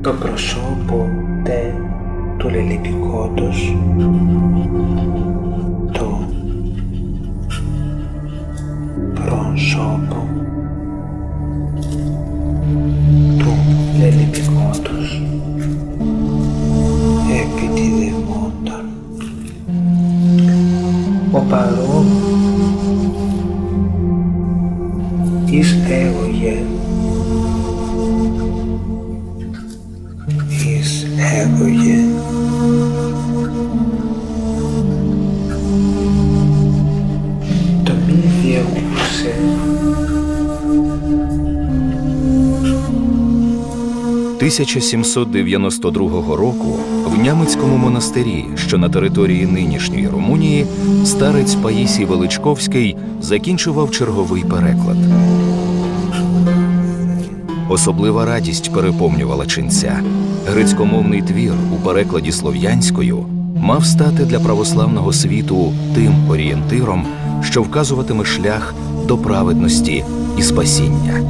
Το πρόσωπο τε του λελεπικότος, το πρόσωπο του λελεπικότος επιτιδευόταν. Ο παρόν εις έγωγε, εις έγωγε, το μη διεκούσε, – 1792 року в Нямицькому монастирі, що на території нинішньої Румунії, старець Паїсій Величковський закінчував черговий переклад. Особлива радість переповнювала ченця. Грецькомовний твір у перекладі слов'янською мав стати для православного світу тим орієнтиром, що вказуватиме шлях до праведності і спасіння.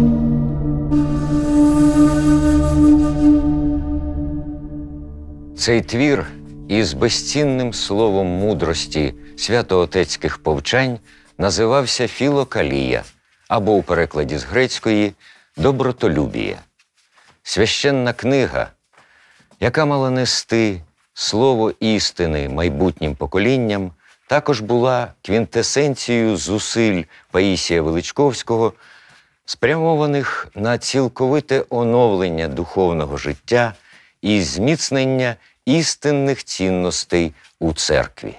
Цей твір із безцінним словом мудрості святоотецьких повчань називався «Філокалія» або у перекладі з грецької «Добротолюбія». Священна книга, яка мала нести слово істини майбутнім поколінням, також була квінтесенцією зусиль Паїсія Величковського, спрямованих на цілковите оновлення духовного життя і зміцнення істинних цінностей у церкві.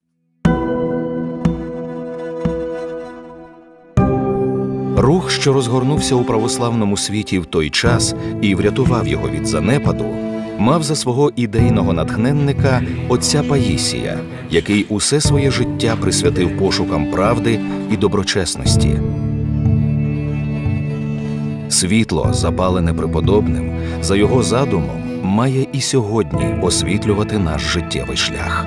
Рух, що розгорнувся у православному світі в той час і врятував його від занепаду, мав за свого ідейного натхненника отця Паїсія, який усе своє життя присвятив пошукам правди і доброчесності. Світло, запалене преподобним, за його задумом, має і сьогодні освітлювати наш життєвий шлях.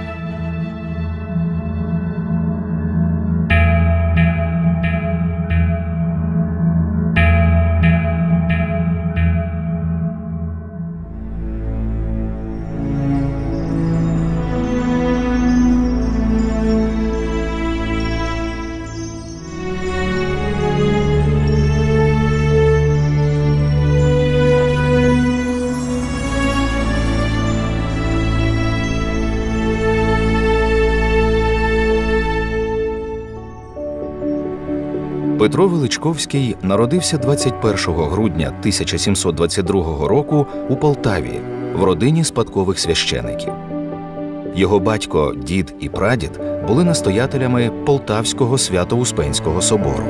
Петро Величковський народився 21 грудня 1722 року у Полтаві в родині спадкових священиків. Його батько, дід і прадід були настоятелями Полтавського Свято-Успенського собору.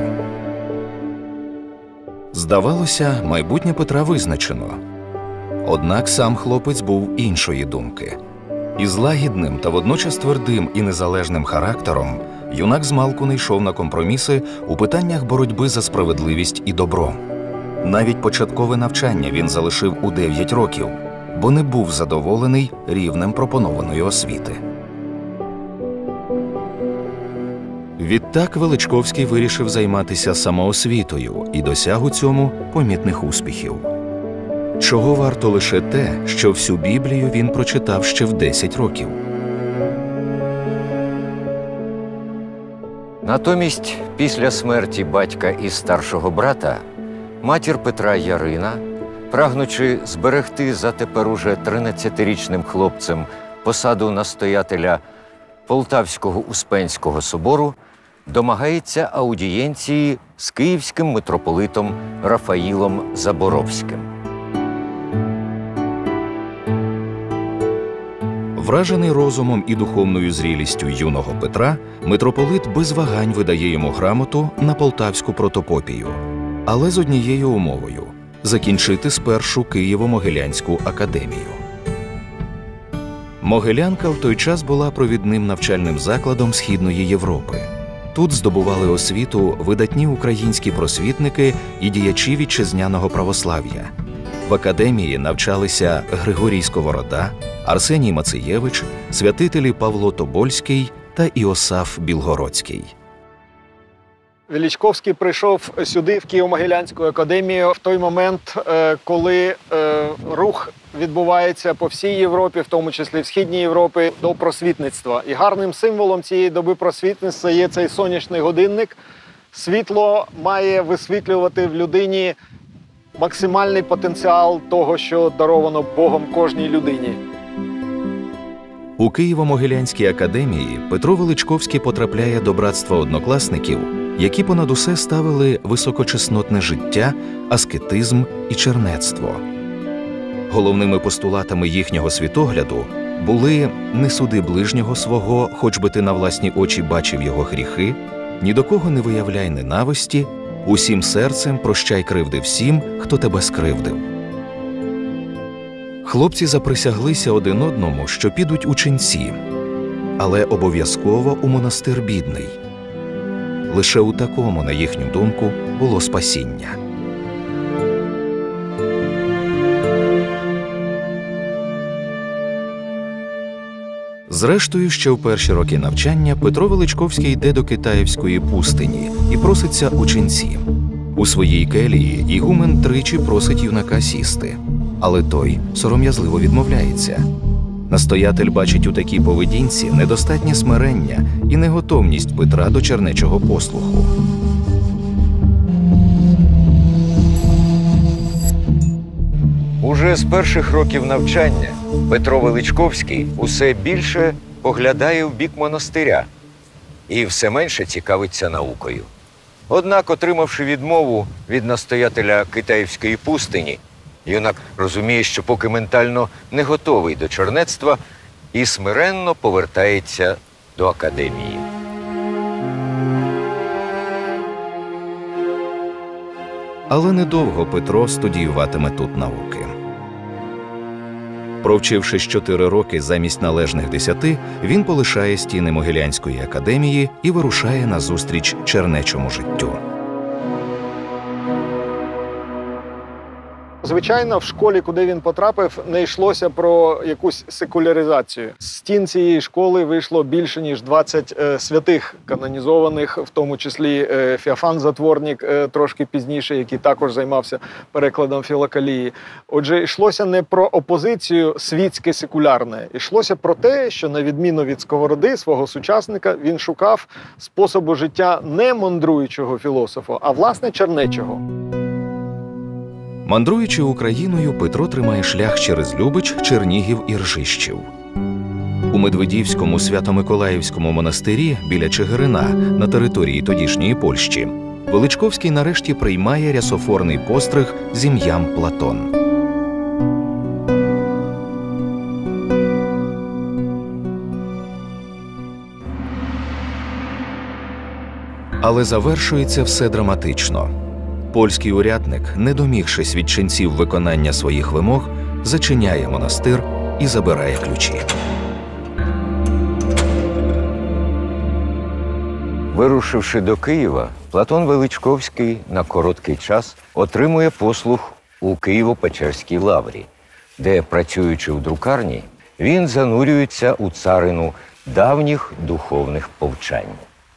Здавалося, майбутнє Петра визначено. Однак сам хлопець був іншої думки. Із лагідним та водночас твердим і незалежним характером юнак змалку не йшов на компроміси у питаннях боротьби за справедливість і добро. Навіть початкове навчання він залишив у 9 років, бо не був задоволений рівнем пропонованої освіти. Відтак Величковський вирішив займатися самоосвітою і досяг у цьому помітних успіхів. Чого варто лише те, що всю Біблію він прочитав ще в 10 років. Натомість, після смерті батька і старшого брата, матір Петра Ярина, прагнучи зберегти за тепер уже 13-річним хлопцем посаду настоятеля Полтавського Успенського собору, домагається аудієнції з київським митрополитом Рафаїлом Заборовським. Вражений розумом і духовною зрілістю юного Петра, митрополит без вагань видає йому грамоту на Полтавську протопопію, але з однією умовою – закінчити спершу Києво-Могилянську академію. Могилянка в той час була провідним навчальним закладом Східної Європи. Тут здобували освіту видатні українські просвітники і діячі вітчизняного православ'я. В академії навчалися Григорій Сковорода, Арсеній Мациєвич, святителі Павло Тобольський та Іосаф Білгородський. Величковський прийшов сюди, в Києво-Могилянську академію, в той момент, коли рух відбувається по всій Європі, в тому числі в Східній Європі, до просвітництва. І гарним символом цієї доби просвітництва є цей сонячний годинник. Світло має висвітлювати в людині максимальний потенціал того, що даровано Богом кожній людині. У Києво-Могилянській академії Петро Величковський потрапляє до братства однокласників, які понад усе ставили високочеснотне життя, аскетизм і чернецтво. Головними постулатами їхнього світогляду були «не суди ближнього свого, хоч би ти на власні очі бачив його гріхи», «ні до кого не виявляй ненависті», «усім серцем прощай кривди всім, хто тебе скривдив». Хлопці заприсяглися один одному, що підуть у ченці, але обов'язково у монастир бідний. Лише у такому, на їхню думку, було спасіння. Зрештою, ще в перші роки навчання Петро Величковський йде до Китаївської пустині і проситься у ченці. У своїй келії ігумен тричі просить юнака сісти, але той сором'язливо відмовляється. Настоятель бачить у такій поведінці недостатнє смирення і неготовність Петра до чернечого послуху. Уже з перших років навчання Петро Величковський усе більше поглядає в бік монастиря і все менше цікавиться наукою. Однак, отримавши відмову від настоятеля Китаївської пустині, юнак розуміє, що поки ментально не готовий до чернецтва і смиренно повертається до академії. Але недовго Петро студіюватиме тут науки. Провчившись 4 роки замість належних 10, він полишає стіни Могилянської академії і вирушає назустріч чернечому життю. Звичайно, в школі, куди він потрапив, не йшлося про якусь секуляризацію. З стін цієї школи вийшло більше, ніж 20 святих канонізованих, в тому числі Феофан Затворник трошки пізніше, який також займався перекладом філокалії. Отже, йшлося не про опозицію світське-секулярне. Йшлося про те, що на відміну від Сковороди, свого сучасника, він шукав способу життя не мандруючого філософа, а власне чернечого. Мандруючи Україною, Петро тримає шлях через Любич, Чернігів і Ржищів. У Медведівському Свято-Миколаївському монастирі біля Чигирина на території тодішньої Польщі Величковський нарешті приймає рясофорний постриг з ім'ям Платон. Але завершується все драматично. Польський урядник, не домігшись від ченців виконання своїх вимог, зачиняє монастир і забирає ключі. Вирушивши до Києва, Платон Величковський на короткий час отримує послуг у Києво-Печерській лаврі, де, працюючи в друкарні, він занурюється у царину давніх духовних повчань.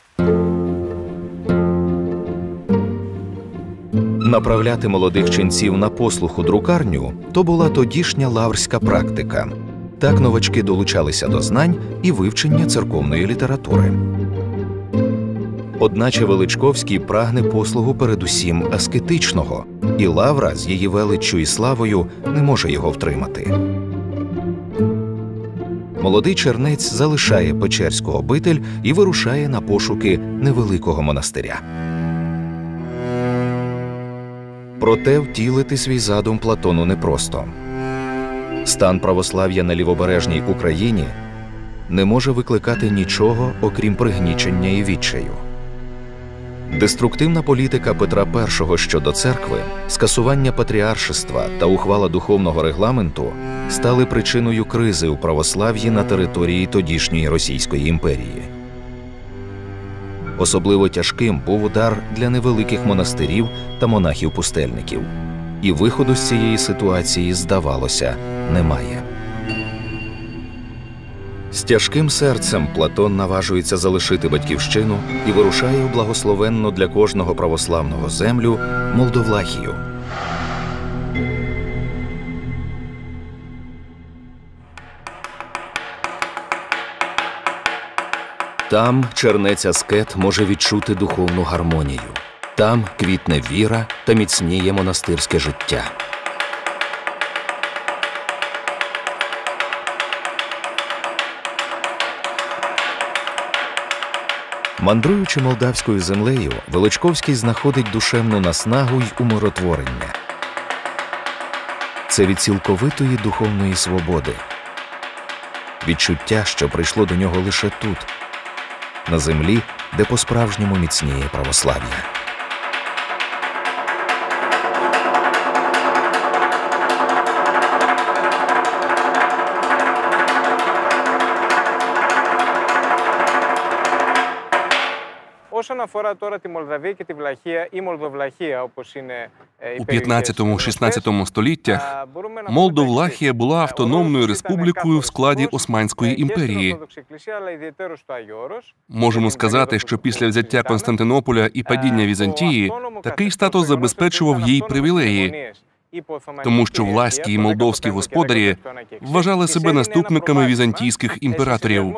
Направляти молодих ченців на послуг у друкарню – то була тодішня лаврська практика. Так новачки долучалися до знань і вивчення церковної літератури. Одначе Величковський прагне послугу передусім аскетичного, і лавра з її величчю і славою не може його втримати. Молодий чернець залишає Печерську обитель і вирушає на пошуки невеликого монастиря. Проте втілити свій задум Платону непросто. Стан православ'я на лівобережній Україні не може викликати нічого, окрім пригнічення і відчаю. Деструктивна політика Петра І щодо церкви, скасування патріаршества та ухвала духовного регламенту стали причиною кризи у православ'ї на території тодішньої Російської імперії. Особливо тяжким був удар для невеликих монастирів та монахів-пустельників. І виходу з цієї ситуації, здавалося, немає. З тяжким серцем Платон наважується залишити батьківщину і вирушає у благословенну для кожного православного землю Молдовлахію. Там чернець-аскет може відчути духовну гармонію. Там квітне віра та міцніє монастирське життя. Мандруючи молдавською землею, Величковський знаходить душевну наснагу й умиротворення. Це від цілковитої духовної свободи. Відчуття, що прийшло до нього лише тут, на землі, де по-справжньому міцніє православ'я. Όσον αφορά τώρα τη Μολδαβία και τη Βλαχία ή Μολδοβλαχία, όπως είναι У 15-16 століттях Молдовлахія була автономною республікою в складі Османської імперії. Можемо сказати, що після взяття Константинополя і падіння Візантії такий статус забезпечував їй привілеї, тому що влаські і молдовські господарі вважали себе наступниками візантійських імператорів.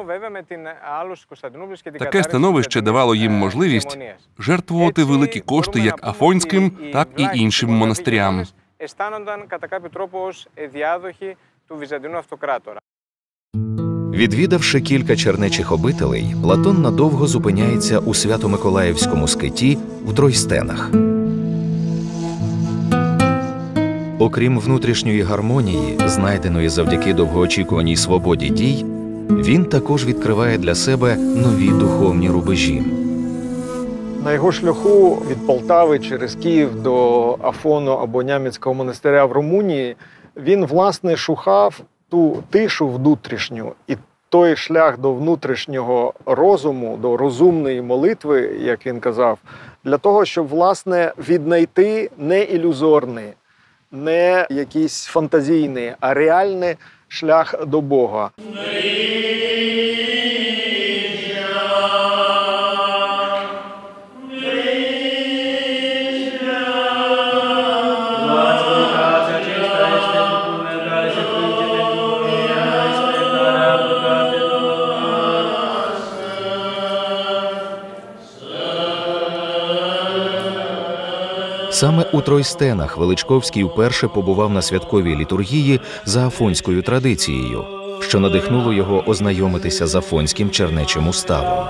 Таке становище давало їм можливість жертвувати великі кошти як афонським, так і іншим монастирям. Відвідавши кілька чернечих обителей, Платон надовго зупиняється у Свято-Миколаївському скиті в Тройстенах. Окрім внутрішньої гармонії, знайденої завдяки довгоочікуваній свободі дій, він також відкриває для себе нові духовні рубежі. На його шляху від Полтави через Київ до Афону або Нямецького монастиря в Румунії він, власне, шукав ту тишу внутрішню і той шлях до внутрішнього розуму, до розумної молитви, як він казав, для того, щоб, власне, віднайти не ілюзорний, не якийсь фантазійний, а реальний шлях до Бога. Саме у Тройстенах Величковський вперше побував на святковій літургії за афонською традицією, що надихнуло його ознайомитися з афонським чернечим уставом.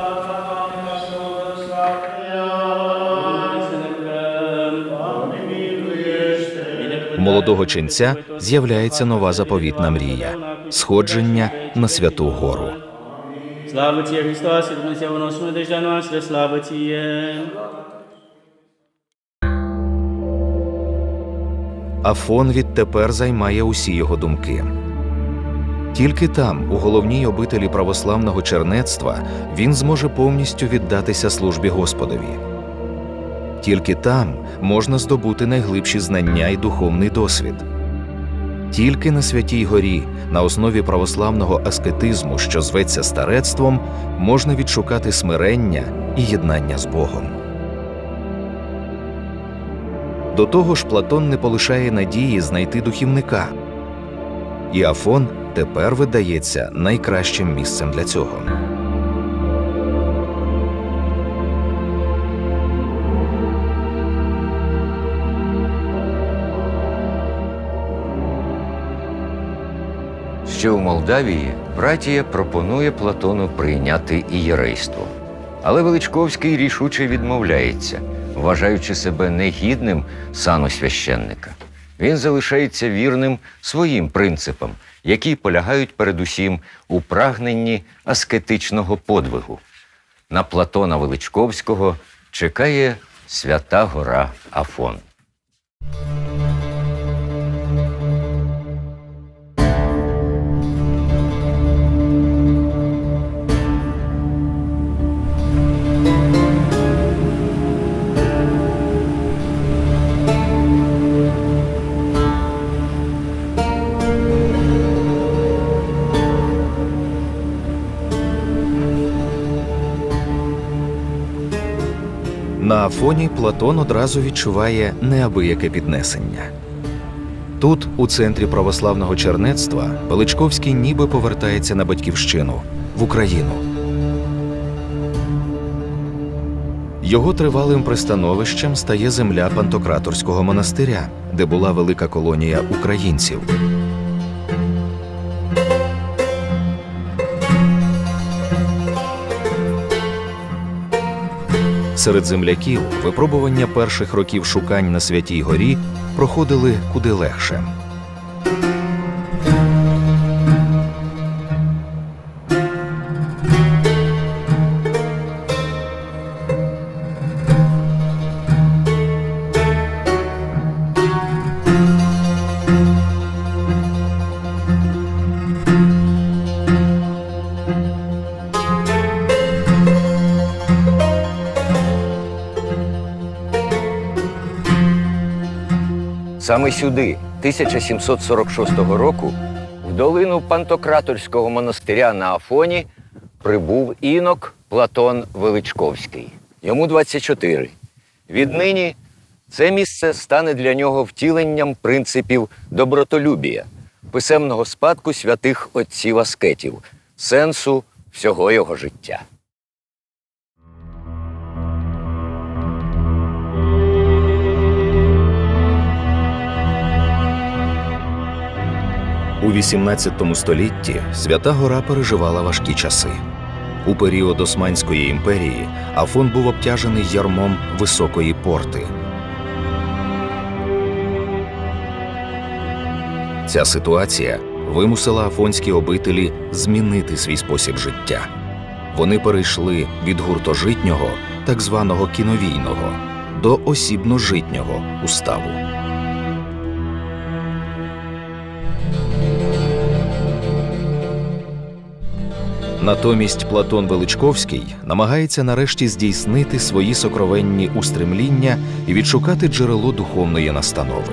У молодого ченця з'являється нова заповітна мрія – сходження на Святу Гору. Слава Тіє, Христос, і Dumnezeu nostru, nădejdea noastră, слава Тіє! Афон відтепер займає усі його думки. Тільки там, у головній обителі православного чернецтва, він зможе повністю віддатися службі Господові. Тільки там можна здобути найглибші знання і духовний досвід. Тільки на Святій Горі, на основі православного аскетизму, що зветься старецтвом, можна відшукати смирення і єднання з Богом. До того ж, Платон не полишає надії знайти духівника. І Афон тепер видається найкращим місцем для цього. Ще у Молдавії братія пропонує Платону прийняти ієрейство. Але Величковський рішуче відмовляється, вважаючи себе негідним сану священника. Він залишається вірним своїм принципам, які полягають передусім у прагненні аскетичного подвигу. На Платона Величковського чекає Свята Гора Афон. Афоні Платон одразу відчуває неабияке піднесення. Тут, у центрі православного чернецтва, Величковський ніби повертається на батьківщину – в Україну. Його тривалим пристановищем стає земля Пантократорського монастиря, де була велика колонія українців. Серед земляків випробування перших років шукань на Святій Горі проходили куди легше. Саме сюди, 1746 року, в долину Пантократорського монастиря на Афоні прибув інок Платон Величковський. Йому 24. Віднині це місце стане для нього втіленням принципів добротолюбія, писемного спадку святих отців-аскетів, сенсу всього його життя. У XVIII столітті Свята Гора переживала важкі часи. У період Османської імперії Афон був обтяжений ярмом високої порти. Ця ситуація вимусила афонські обителі змінити свій спосіб життя. Вони перейшли від гуртожитнього, так званого кіновійного, до осібно-житнього уставу. Натомість Платон Величковський намагається нарешті здійснити свої сокровенні устремління і відшукати джерело духовної настанови.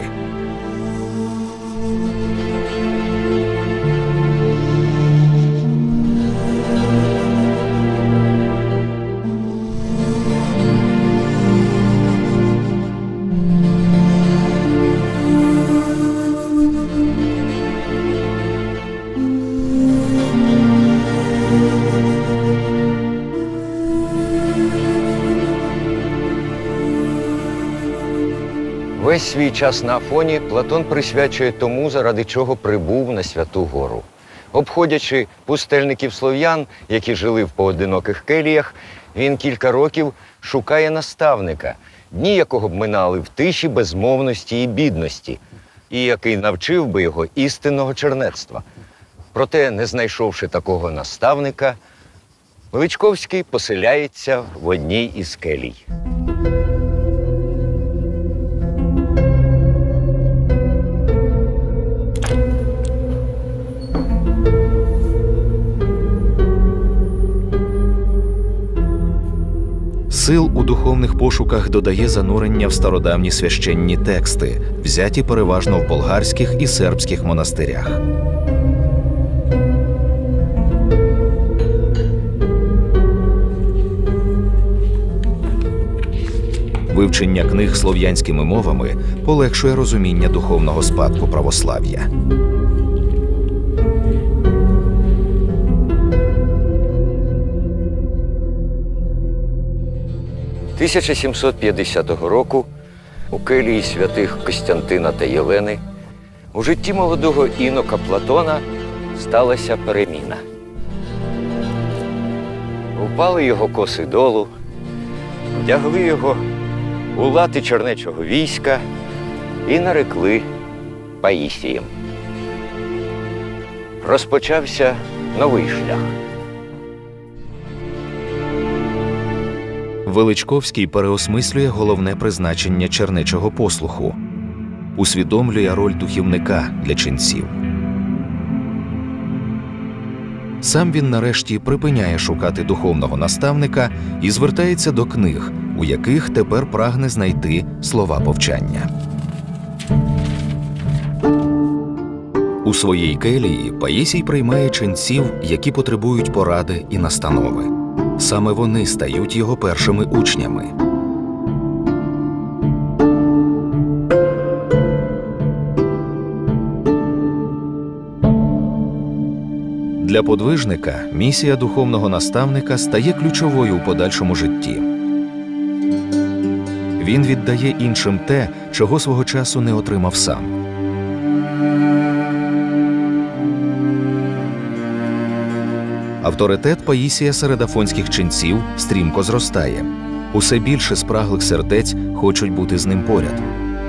Весь свій час на Афоні Платон присвячує тому, заради чого прибув на Святу Гору. Обходячи пустельників-слов'ян, які жили в поодиноких келіях, він кілька років шукає наставника, дні якого б минали в тиші, безмовності і бідності, і який навчив би його істинного чернецтва. Проте, не знайшовши такого наставника, Величковський поселяється в одній із келій. Сил у духовних пошуках додає занурення в стародавні священні тексти, взяті переважно в болгарських і сербських монастирях. Вивчення книг слов'янськими мовами полегшує розуміння духовного спадку православ'я. – 1750 року у келії святих Костянтина та Єлени у житті молодого інока Платона сталася переміна. Впали його коси долу, вдягли його у лати чернечого війська і нарекли Паїсієм. Розпочався новий шлях. Величковський переосмислює головне призначення чернечого послуху, усвідомлює роль духівника для ченців. Сам він нарешті припиняє шукати духовного наставника і звертається до книг, у яких тепер прагне знайти слова повчання. У своїй келії Паїсій приймає ченців, які потребують поради і настанови. Саме вони стають його першими учнями. Для подвижника місія духовного наставника стає ключовою у подальшому житті. Він віддає іншим те, чого свого часу не отримав сам. Авторитет Паїсія серед афонських ченців стрімко зростає. Усе більше спраглих сердець хочуть бути з ним поряд.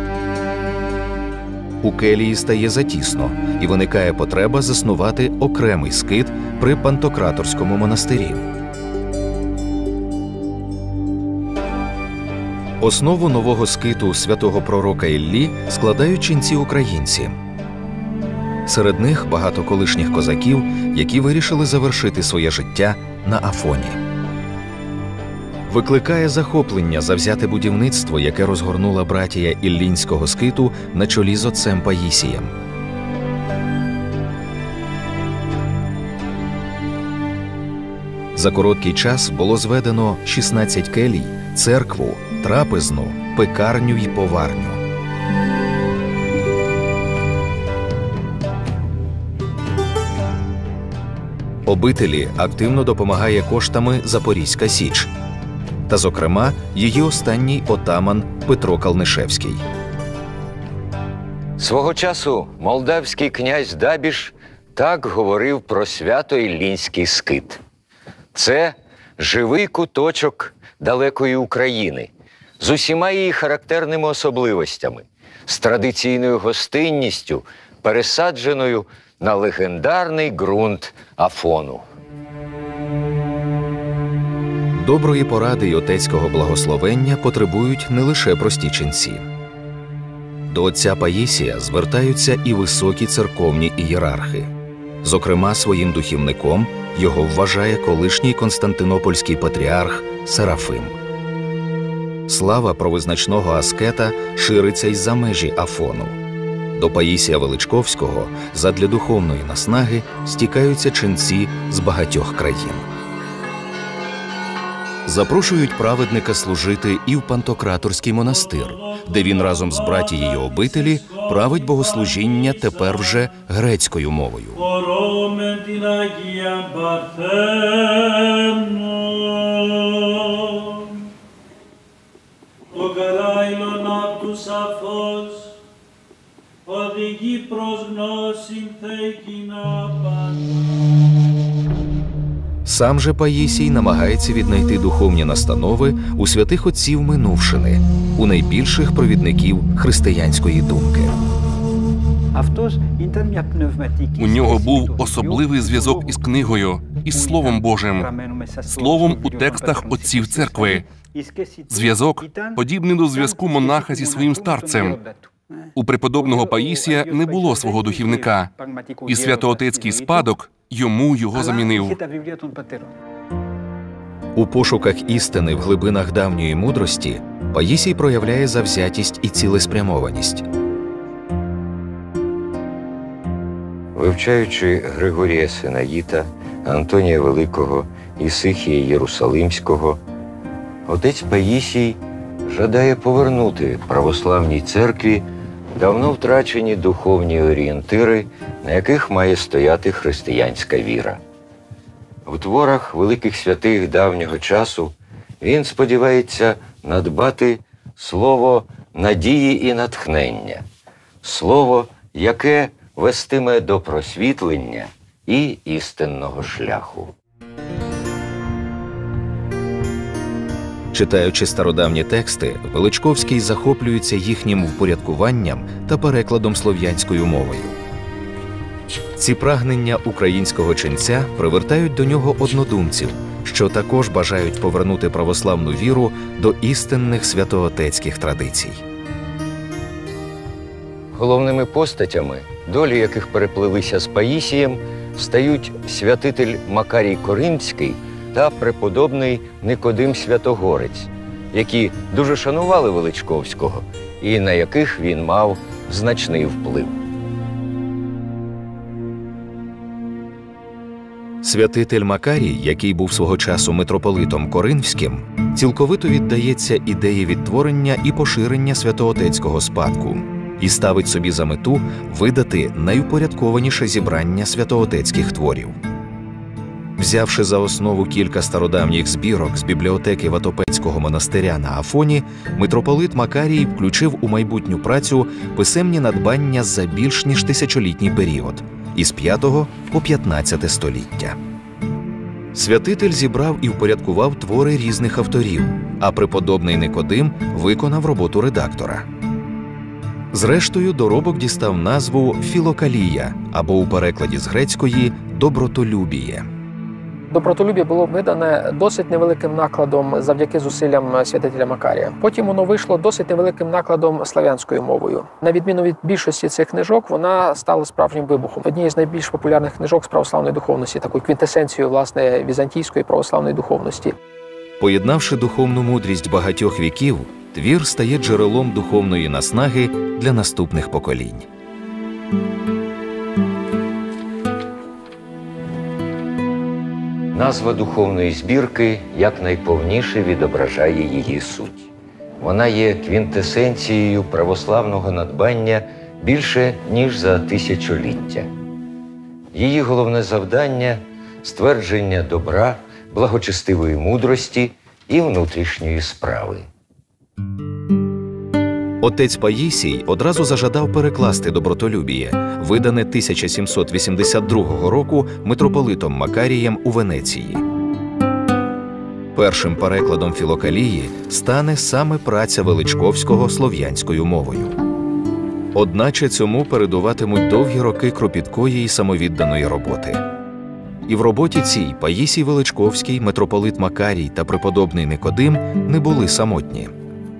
У келії стає затісно, і виникає потреба заснувати окремий скит при Пантократорському монастирі. Основу нового скиту святого пророка Іллі складають ченці-українці. Серед них багато колишніх козаків, які вирішили завершити своє життя на Афоні. Викликає захоплення завзяте будівництво, яке розгорнула братія Іллінського скиту на чолі з отцем Паїсієм. За короткий час було зведено 16 келій, церкву, трапезну, пекарню й поварню. Обителі активно допомагає коштами Запорізька Січ. Та, зокрема, її останній отаман Петро Калнишевський. Свого часу молдавський князь Дабіш так говорив про свято-іллінський скит. Це живий куточок далекої України з усіма її характерними особливостями, з традиційною гостинністю, пересадженою на легендарний ґрунт Афону. Доброї поради й отецького благословення потребують не лише прості ченці. До отця Паїсія звертаються і високі церковні ієрархи. Зокрема, своїм духівником його вважає колишній константинопольський патріарх Серафим. Слава про визначного аскета шириться й за межі Афону. До Паїсія Величковського задля духовної наснаги стікаються ченці з багатьох країн. Запрошують праведника служити і в Пантократорський монастир, де він разом з братією обителі править богослужіння тепер вже грецькою мовою. Сам же Паїсій намагається віднайти духовні настанови у святих отців минувшини, у найбільших провідників християнської думки. У нього був особливий зв'язок із книгою, із Словом Божим, словом у текстах отців церкви. Зв'язок, подібний до зв'язку монаха зі своїм старцем. У преподобного Паїсія не було свого духівника, і святоотецький спадок йому його замінив. У пошуках істини в глибинах давньої мудрості Паїсій проявляє завзятість і цілеспрямованість. Вивчаючи Григорія Синаїта, Антонія Великого, Ісихія Єрусалимського, отець Паїсій жадає повернути православній церкві давно втрачені духовні орієнтири, на яких має стояти християнська віра. В творах великих святих давнього часу він сподівається надбати слово надії і натхнення, слово, яке вестиме до просвітлення і істинного шляху. Читаючи стародавні тексти, Величковський захоплюється їхнім впорядкуванням та перекладом слов'янською мовою. Ці прагнення українського ченця привертають до нього однодумців, що також бажають повернути православну віру до істинних святоотецьких традицій. Головними постатями, долі яких переплилися з Паїсієм, стають святитель Макарій Коринський та преподобний Никодим Святогорець, які дуже шанували Величковського і на яких він мав значний вплив. Святитель Макарій, який був свого часу митрополитом Коринфським, цілковито віддається ідеї відтворення і поширення святоотецького спадку і ставить собі за мету видати найупорядкованіше зібрання святоотецьких творів. Взявши за основу кілька стародавніх збірок з бібліотеки Ватопецького монастиря на Афоні, митрополит Макарій включив у майбутню працю писемні надбання за більш ніж тисячолітній період – із 5 по 15 століття. Святитель зібрав і впорядкував твори різних авторів, а преподобний Никодим виконав роботу редактора. Зрештою, доробок дістав назву «Філокалія» або у перекладі з грецької «добротолюбіє». Добротолюб'я було видане досить невеликим накладом завдяки зусиллям святителя Макарія. Потім воно вийшло досить невеликим накладом слав'янською мовою. На відміну від більшості цих книжок, вона стала справжнім вибухом. Однією з найбільш популярних книжок з православної духовності, такою квінтесенцією, власне, візантійської православної духовності. Поєднавши духовну мудрість багатьох віків, твір стає джерелом духовної наснаги для наступних поколінь. Назва духовної збірки якнайповніше відображає її суть. Вона є квінтесенцією православного надбання більше, ніж за тисячоліття. Її головне завдання – ствердження добра, благочестивої мудрості і внутрішньої справи. Отець Паїсій одразу зажадав перекласти «Добротолюбіє», видане 1782 року митрополитом Макарієм у Венеції. Першим перекладом «Філокалії» стане саме праця Величковського слов'янською мовою. Одначе цьому передуватимуть довгі роки кропіткої і самовідданої роботи. І в роботі цій Паїсій Величковський, митрополит Макарій та преподобний Никодим не були самотні.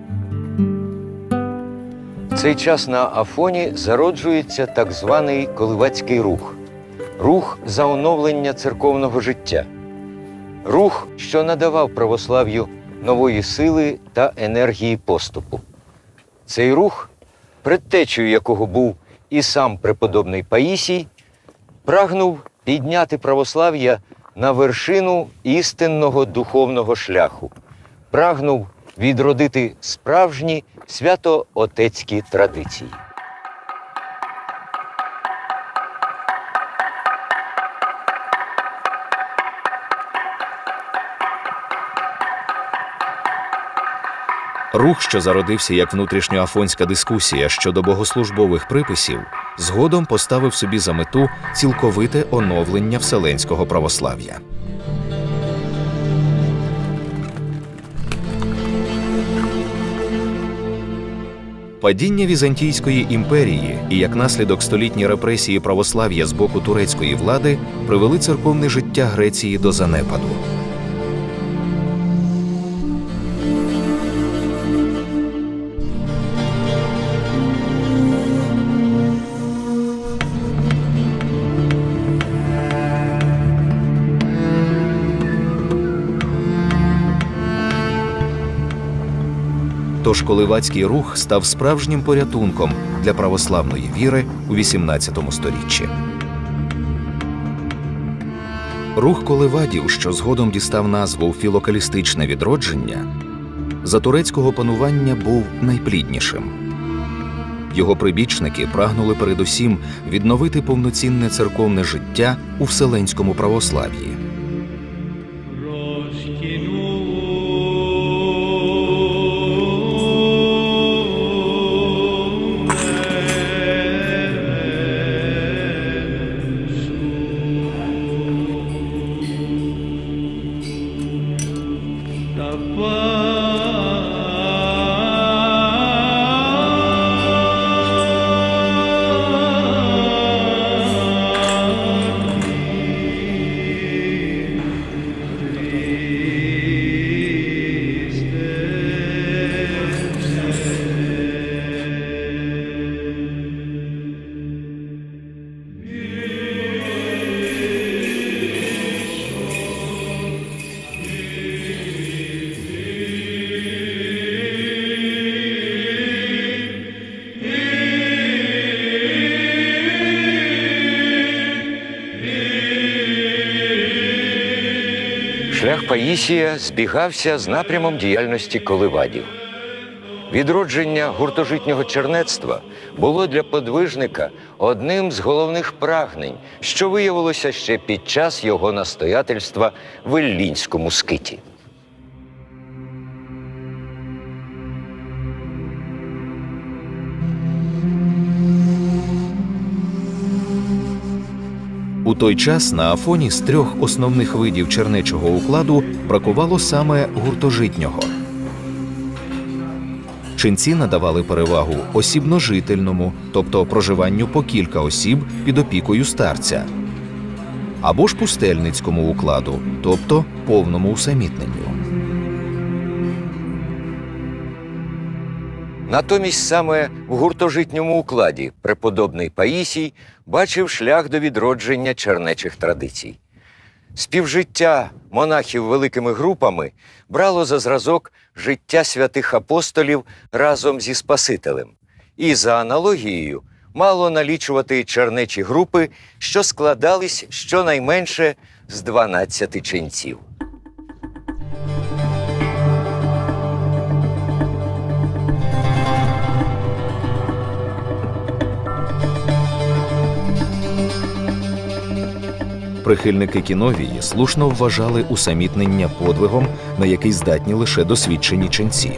В цей час на Афоні зароджується так званий коливацький рух. Рух за оновлення церковного життя. Рух, що надавав православ'ю нової сили та енергії поступу. Цей рух, предтечею якого був і сам преподобний Паїсій, прагнув підняти православ'я на вершину істинного духовного шляху. Прагнув відродити справжні свято-отецькі традиції. Рух, що зародився як внутрішньоафонська дискусія щодо богослужбових приписів, згодом поставив собі за мету цілковите оновлення вселенського православ'я. Падіння Візантійської імперії і, як наслідок, столітні репресії православ'я з боку турецької влади привели церковне життя Греції до занепаду. Тож коливацький рух став справжнім порятунком для православної віри у XVIII сторіччі. Рух коливадів, що згодом дістав назву «Філокалістичне відродження», за турецького панування був найпліднішим. Його прибічники прагнули передусім відновити повноцінне церковне життя у вселенському православ'ї. Шлях Паїсія збігався з напрямом діяльності коливадів. Відродження гуртожитнього чернецтва було для подвижника одним з головних прагнень, що виявилося ще під час його настоятельства в Іллінському скиті. У той час на Афоні з 3 основних видів чернечого укладу бракувало саме гуртожитнього. Ченці надавали перевагу осібножительному, тобто проживанню по кілька осіб під опікою старця, або ж пустельницькому укладу, тобто повному усамітненню. Натомість саме в гуртожитньому укладі преподобний Паїсій бачив шлях до відродження чернечих традицій. Співжиття монахів великими групами брало за зразок життя святих апостолів разом зі Спасителем і, за аналогією, мало налічувати чернечі групи, що складались щонайменше з 12 ченців. Прихильники кіновії слушно вважали усамітнення подвигом, на який здатні лише досвідчені ченці.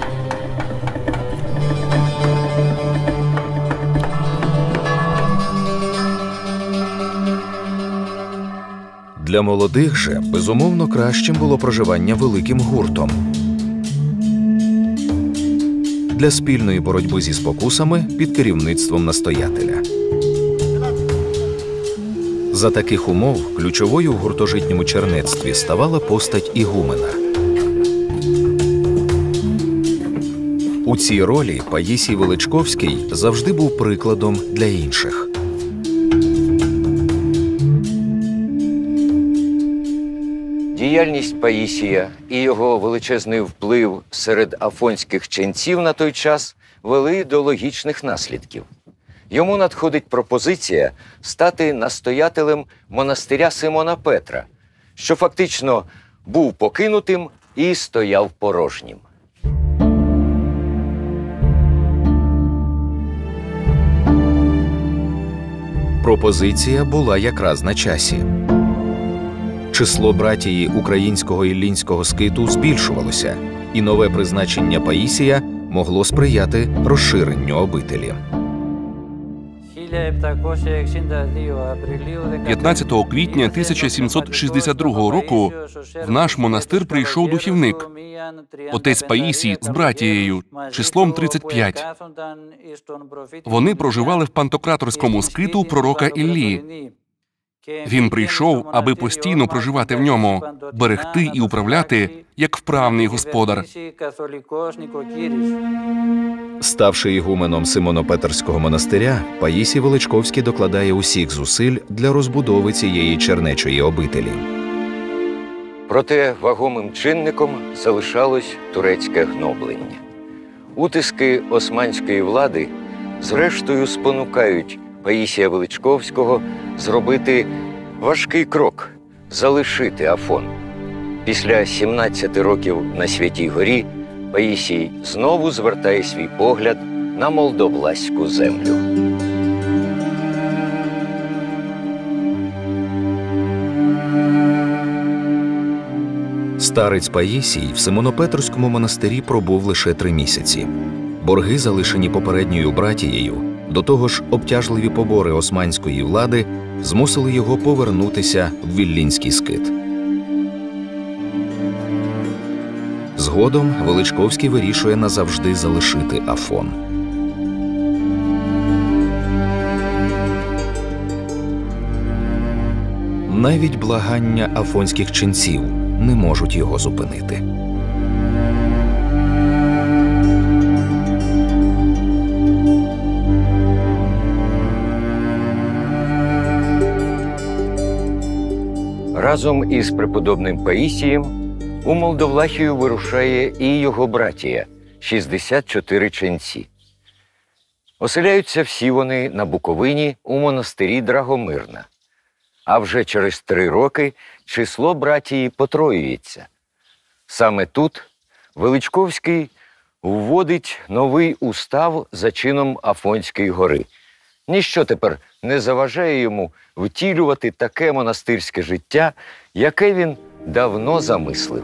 Для молодих же, безумовно, кращим було проживання великим гуртом. Для спільної боротьби зі спокусами під керівництвом настоятеля. За таких умов ключовою в гуртожитньому чернецтві ставала постать ігумена. У цій ролі Паїсій Величковський завжди був прикладом для інших. Діяльність Паїсія і його величезний вплив серед афонських ченців на той час вели до логічних наслідків. Йому надходить пропозиція стати настоятелем монастиря Симона Петра, що фактично був покинутим і стояв порожнім. Пропозиція була якраз на часі. Число братії українського іллінського скиту збільшувалося, і нове призначення Паїсія могло сприяти розширенню обителі. 15 квітня 1762 року в наш монастир прийшов духівник, отець Паїсій з братією, числом 35. Вони проживали в пантократорському скиту пророка Іллі. Він прийшов, аби постійно проживати в ньому, берегти і управляти, як вправний господар. Ставши ігуменом Симонопетерського монастиря, Паїсій Величковський докладає усіх зусиль для розбудови цієї чернечої обителі. Проте вагомим чинником залишалось турецьке гноблення. Утиски османської влади зрештою спонукають Паїсія Величковського зробити важкий крок – залишити Афон. Після 17 років на Святій Горі Паїсій знову звертає свій погляд на молдовлаську землю. Старець Паїсій в Симонопетрському монастирі пробув лише 3 місяці. Борги, залишені попередньою братією, до того ж обтяжливі побори османської влади змусили його повернутися в Іллінський скит. Згодом Величковський вирішує назавжди залишити Афон. Навіть благання афонських ченців не можуть його зупинити. Разом із преподобним Паїсієм у Молдовлахію вирушає і його братія – 64 ченці. Оселяються всі вони на Буковині у монастирі Драгомирна. А вже через 3 роки число братії потроюється. Саме тут Величковський вводить новий устав за чином Афонської гори. Ніщо тепер не заважає йому втілювати таке монастирське життя, яке він давно замислив.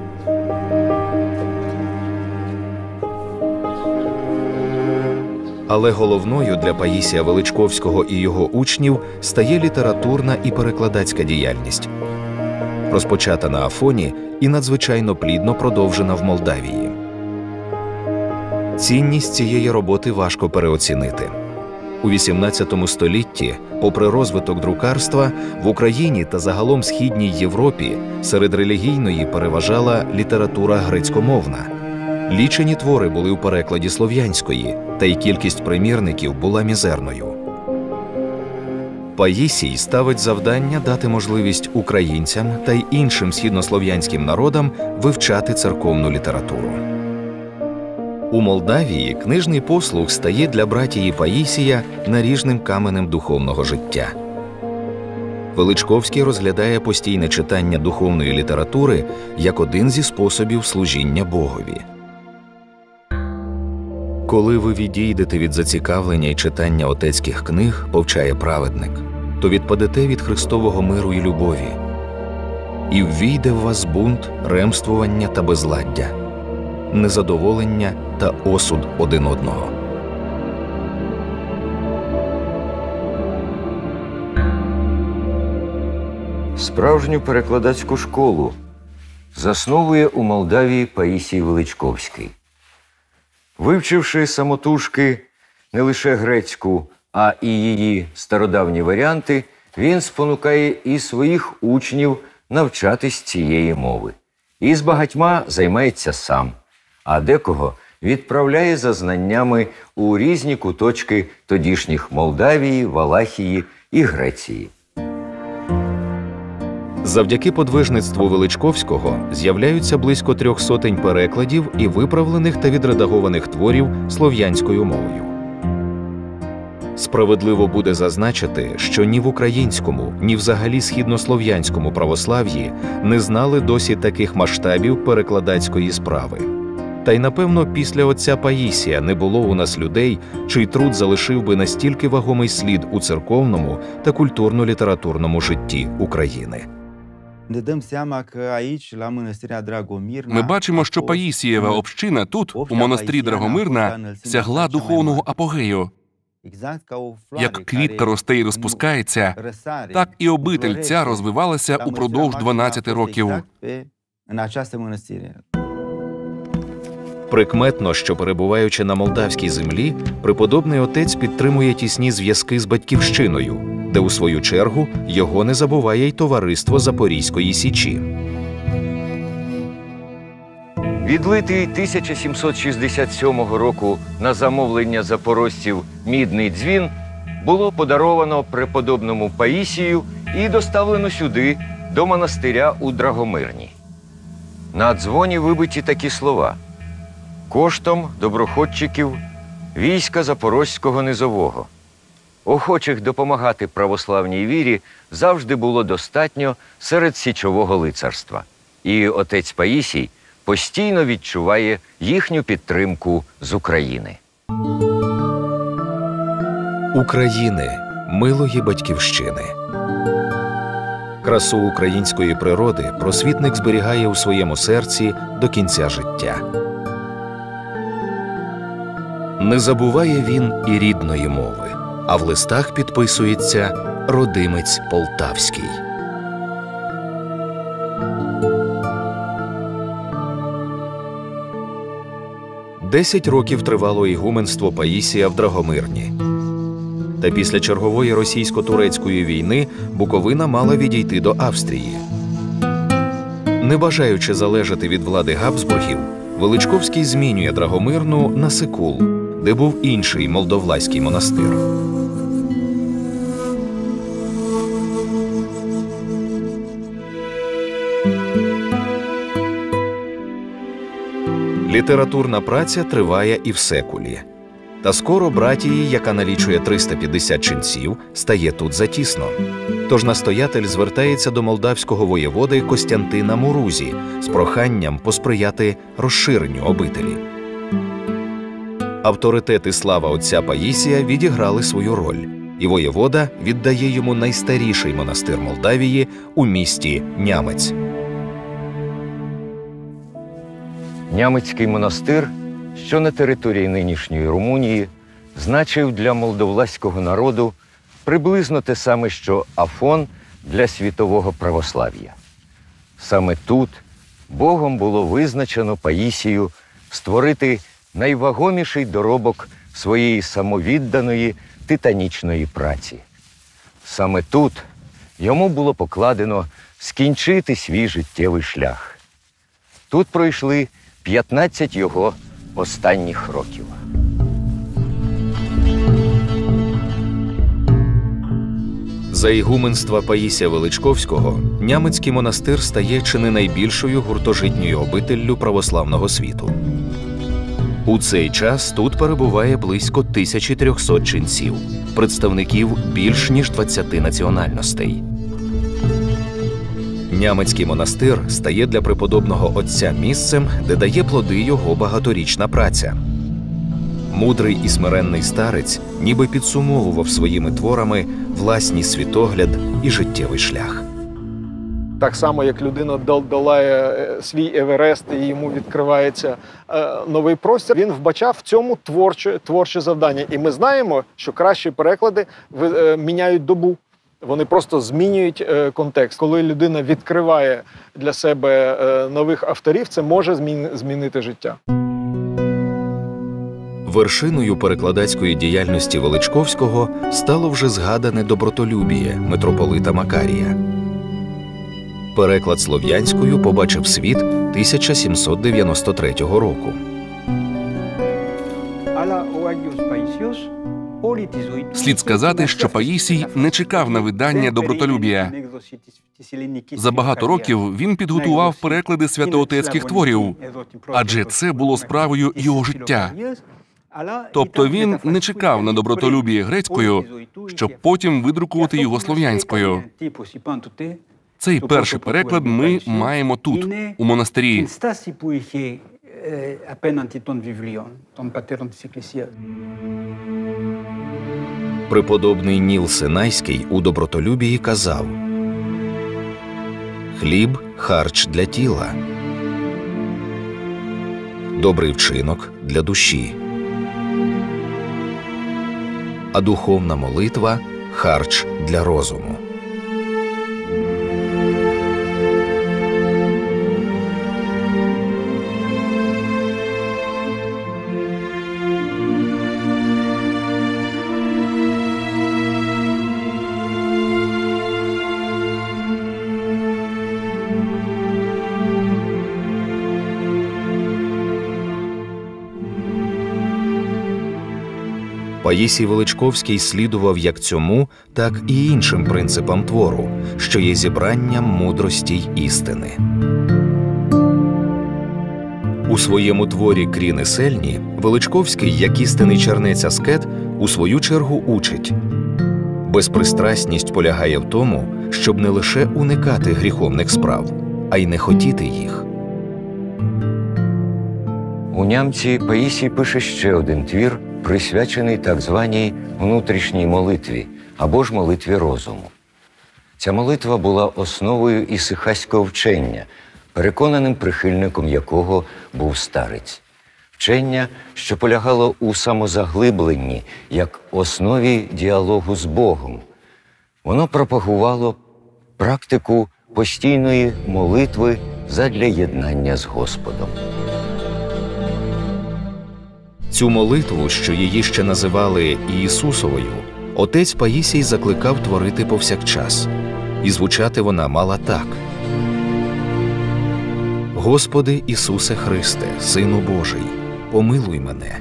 Але головною для Паїсія Величковського і його учнів стає літературна і перекладацька діяльність, розпочата на Афоні і надзвичайно плідно продовжена в Молдавії. Цінність цієї роботи важко переоцінити. У XVIII столітті, попри розвиток друкарства, в Україні та загалом Східній Європі серед релігійної переважала література грецькомовна. Лічені твори були у перекладі слов'янської, та й кількість примірників була мізерною. Паїсій ставить завдання дати можливість українцям та й іншим східнослов'янським народам вивчати церковну літературу. У Молдавії книжний послуг стає для братії Паїсія наріжним каменем духовного життя. Величковський розглядає постійне читання духовної літератури як один зі способів служіння Богові. «Коли ви відійдете від зацікавлення і читання отецьких книг, – повчає праведник, – то відпадете від Христового миру і любові. І ввійде в вас бунт, ремствування та безладдя, незадоволення та осуд один одного». Справжню перекладацьку школу засновує у Молдавії Паїсій Величковський. Вивчивши самотужки не лише грецьку, а і її стародавні варіанти, він спонукає і своїх учнів навчатись цієї мови. І з багатьма займається сам, а декого відправляє за знаннями у різні куточки тодішніх Молдавії, Валахії і Греції. Завдяки подвижництву Величковського з'являються близько 300 перекладів і виправлених та відредагованих творів слов'янською мовою. Справедливо буде зазначити, що ні в українському, ні взагалі східнослов'янському православ'ї не знали досі таких масштабів перекладацької справи. Та й, напевно, після отця Паїсія не було у нас людей, чий труд залишив би настільки вагомий слід у церковному та культурно-літературному житті України. Ми бачимо, що Паїсієва община тут, у монастирі Драгомирна, сягла духовного апогею. Як квітка росте і розпускається, так і обитель ця розвивалася упродовж 12 років. Прикметно, що, перебуваючи на молдавській землі, преподобний отець підтримує тісні зв'язки з Батьківщиною, де, у свою чергу, його не забуває й товариство Запорізької Січі. Відлитий 1767 року на замовлення запорожців мідний дзвін було подаровано преподобному Паїсію і доставлено сюди, до монастиря у Драгомирні. На дзвоні вибиті такі слова: «Коштом доброходчиків війська Запорозького низового». Охочих допомагати православній вірі завжди було достатньо серед січового лицарства. І отець Паїсій постійно відчуває їхню підтримку з України. України, милої Батьківщини. Красу української природи просвітник зберігає у своєму серці до кінця життя. Не забуває він і рідної мови, а в листах підписується «Родимець Полтавський». Десять років тривало ігуменство Паїсія в Драгомирні. Та після чергової російсько-турецької війни Буковина мала відійти до Австрії. Не бажаючи залежати від влади Габсбургів, Величковський змінює Драгомирну на Сикул, де був інший молдовласький монастир. Літературна праця триває і в Секулі. Та скоро братії, яка налічує 350 ченців, стає тут затісно. Тож настоятель звертається до молдавського воєводи Костянтина Мурузі з проханням посприяти розширенню обителі. Авторитет і слава отця Паїсія відіграли свою роль, і воєвода віддає йому найстаріший монастир Молдавії у місті Нямець. Нямецький монастир, що на території нинішньої Румунії, значив для молдовласького народу приблизно те саме, що Афон для світового православ'я. Саме тут Богом було визначено Паїсію створити найвагоміший доробок своєї самовідданої титанічної праці. Саме тут йому було покладено скінчити свій життєвий шлях. Тут пройшли 15 його останніх років. За ігуменства Паїсія Величковського Нямецький монастир стає чи не найбільшою гуртожитньою обителлю православного світу. У цей час тут перебуває близько 1300 ченців, представників більш ніж 20 національностей. Нямецький монастир стає для преподобного отця місцем, де дає плоди його багаторічна праця. Мудрий і смиренний старець ніби підсумовував своїми творами власний світогляд і життєвий шлях. Так само, як людина долає свій Еверест і йому відкривається новий простір, він вбачав в цьому творче завдання. І ми знаємо, що кращі переклади міняють добу. Вони просто змінюють контекст. Коли людина відкриває для себе нових авторів, це може змінити життя. Вершиною перекладацької діяльності Величковського стало вже згадане добротолюбіє митрополита Макарія. Переклад слов'янською побачив світ 1793 року. Слід сказати, що Паїсій не чекав на видання добротолюбія. За багато років він підготував переклади святоотецьких творів, адже це було справою його життя. Тобто він не чекав на добротолюбіє грецькою, щоб потім видрукувати його слов'янською. Цей перший переклад ми маємо тут, у монастирі. Преподобний Ніл Синайський у добротолюбії казав: «Хліб – харч для тіла, добрий вчинок для душі, а духовна молитва – харч для розуму». Паїсій Величковський слідував як цьому, так і іншим принципам твору, що є зібранням мудрості й істини. У своєму творі «Кріни сельні» Величковський, як істинний чернець-аскет, у свою чергу учить: безпристрасність полягає в тому, щоб не лише уникати гріховних справ, а й не хотіти їх. У Нямці Паїсій пише ще один твір, присвячений так званій внутрішній молитві або ж молитві розуму. Ця молитва була основою ісихаського вчення, переконаним прихильником якого був старець. Вчення, що полягало у самозаглибленні як основі діалогу з Богом. Воно пропагувало практику постійної молитви задля єднання з Господом. Цю молитву, що її ще називали Ісусовою, отець Паїсій закликав творити повсякчас. І звучати вона мала так: «Господи Ісусе Христе, Сину Божий, помилуй мене».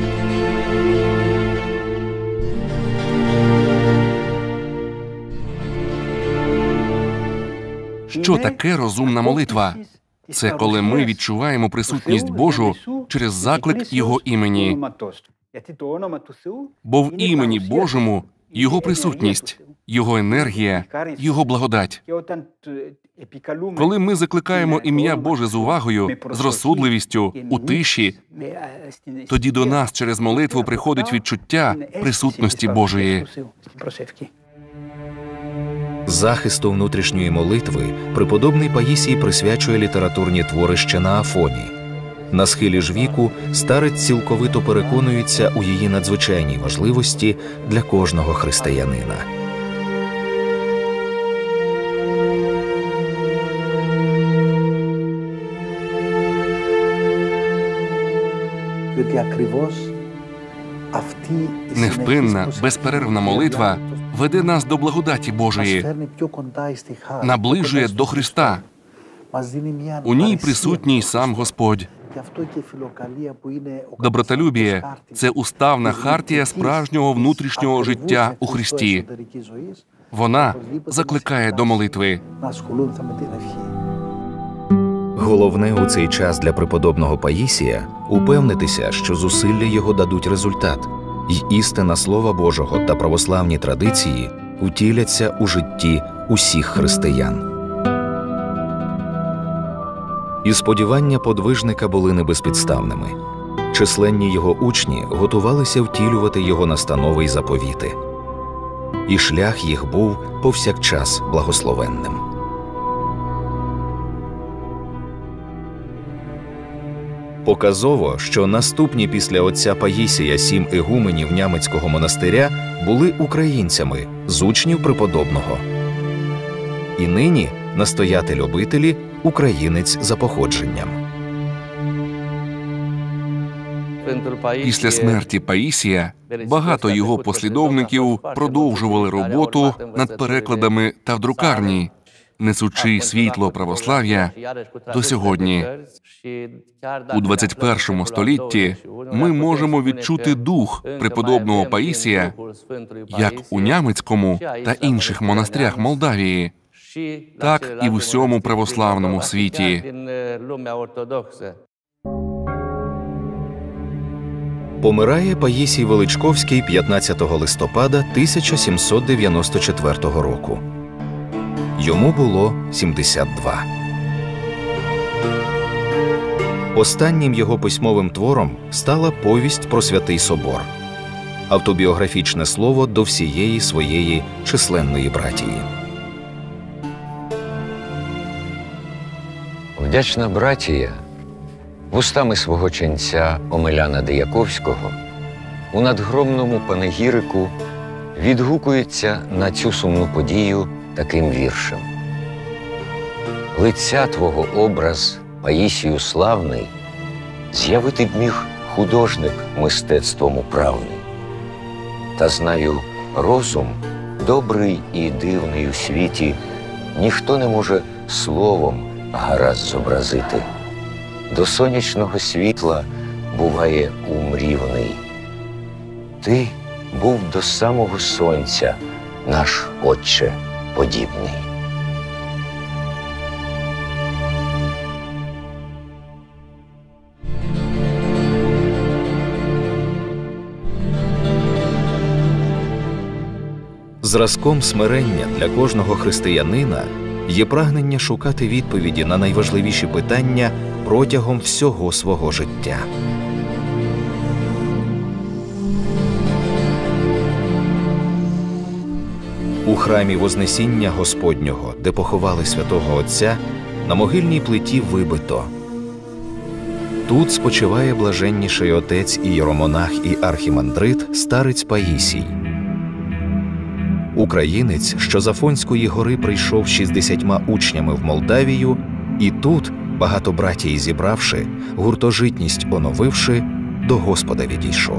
Що таке розумна молитва? Це коли ми відчуваємо присутність Божу через заклик Його імені. Бо в імені Божому Його присутність, Його енергія, Його благодать. Коли ми закликаємо ім'я Боже з увагою, з розсудливістю, у тиші, тоді до нас через молитву приходить відчуття присутності Божої. Захисту внутрішньої молитви преподобний Паїсій присвячує літературні творища на Афоні. На схилі ж віку старець цілковито переконується у її надзвичайній важливості для кожного християнина. Невпинна, безперервна молитва веде нас до благодаті Божої, наближує до Христа. У ній присутній сам Господь. Добротолюбіє – це уставна хартія справжнього внутрішнього життя у Христі. Вона закликає до молитви. Головне у цей час для преподобного Паїсія – упевнитися, що зусилля його дадуть результат, й істина Слова Божого та православні традиції втіляться у житті усіх християн. І сподівання подвижника були небезпідставними. Численні його учні готувалися втілювати його настанови й заповіти. І шлях їх був повсякчас благословенним. Показово, що наступні після отця Паїсія 7 ігуменів Нямецького монастиря були українцями з учнів преподобного. І нині настоятель-обителі – українець за походженням. Після смерті Паїсія багато його послідовників продовжували роботу над перекладами та в друкарні, несучи світло православ'я до сьогодні. У 21 столітті ми можемо відчути дух преподобного Паїсія як у Нямецькому та інших монастирях Молдавії, так і в усьому православному світі. Помирає Паїсій Величковський 15 листопада 1794 року. Йому було 72. Останнім його письмовим твором стала повість про Святий Собор – автобіографічне слово до всієї своєї численної братії. Вдячна братія вустами свого ченця Омеляна Дияковського у надгромному панегірику відгукується на цю сумну подію таким віршем. «Лиця твого образ, Паїсію славний, з'явити б міг художник мистецтвом управний. Та знаю, розум, добрий і дивний у світі, ніхто не може словом гаразд зобразити. До сонячного світла буває ум рівний. Ти був до самого сонця, наш Отче подібний». Зразком смирення для кожного християнина є прагнення шукати відповіді на найважливіші питання протягом всього свого життя. У храмі Вознесіння Господнього, де поховали святого Отця, на могильній плиті вибито: «Тут спочиває блаженніший отець ієромонах і архімандрит старець Паїсій». Українець, що з Афонської гори прийшов 60 учнями в Молдавію, і тут, багато братій зібравши, гуртожитність оновивши, до Господа відійшов.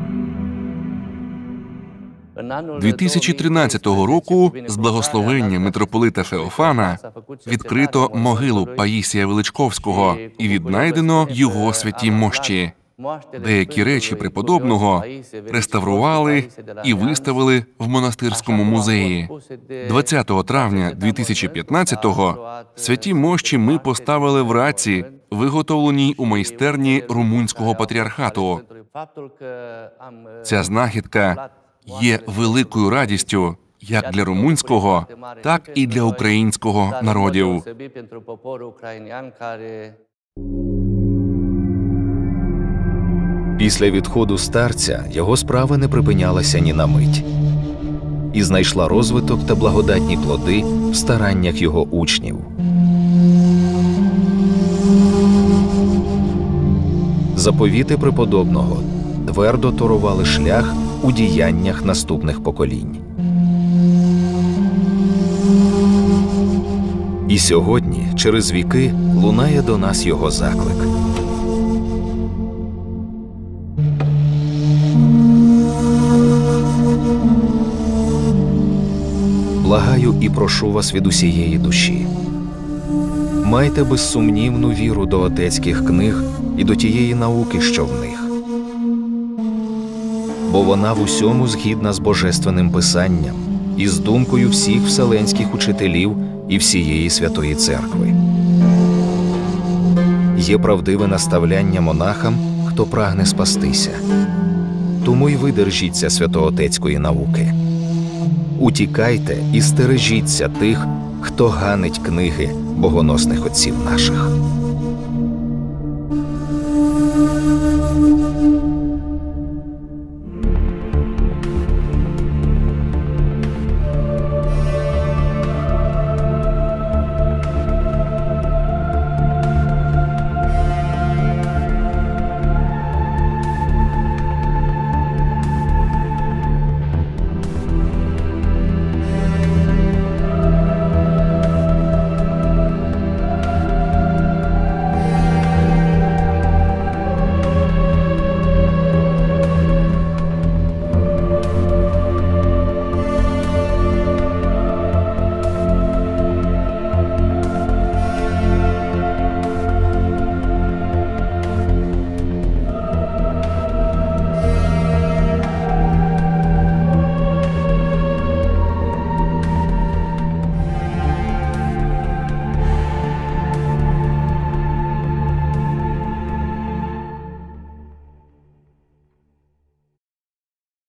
2013 року з благословення митрополита Феофана відкрито могилу Паїсія Величковського і віднайдено його святі мощі. Деякі речі преподобного реставрували і виставили в монастирському музеї. 20 травня 2015-го святі мощі ми поставили в раці, виготовленій у майстерні Румунського патріархату. Ця знахідка є великою радістю як для румунського, так і для українського народів. Після відходу старця його справа не припинялася ні на мить. І знайшла розвиток та благодатні плоди в стараннях його учнів. Заповіти преподобного твердо торували шлях у діяннях наступних поколінь. І сьогодні, через віки, лунає до нас його заклик. Благаю і прошу вас від усієї душі. Майте безсумнівну віру до отецьких книг і до тієї науки, що в них. Бо вона в усьому згідна з Божественним Писанням і з думкою всіх вселенських учителів і всієї Святої Церкви. Є правдиве наставляння монахам, хто прагне спастися. Тому й ви держіться святоотецької науки. Утікайте і стережіться тих, хто ганить книги богоносних отців наших.